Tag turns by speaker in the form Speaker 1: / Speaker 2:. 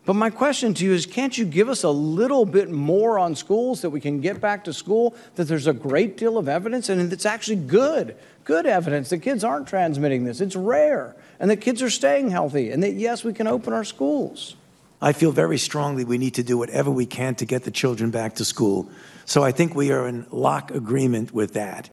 Speaker 1: But my question to you is, can't you give us a little bit more on schools that we can get back to school, that there's a great deal of evidence, and it's actually good evidence that kids aren't transmitting this. It's rare, and that kids are staying healthy, and that, yes, we can open our schools.
Speaker 2: I feel very strongly we need to do whatever we can to get the children back to school. So I think we are in lock agreement with that.